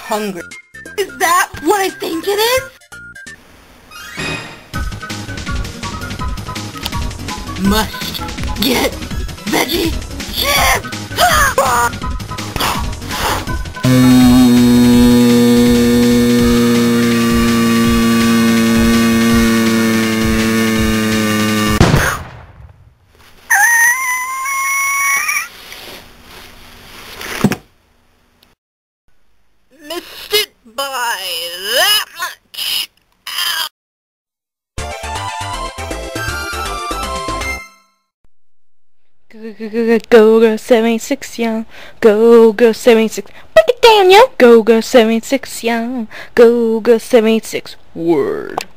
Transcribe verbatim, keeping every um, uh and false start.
hungry. Is that what I think it is? Must get veggie chips! Missed it by that much. Ow. Go, go, go, go, go, seventy-six, young. Go, go, seventy-six. Break it down, yo. Go, go, seventy-six, young. Go, go, seventy-six. Word.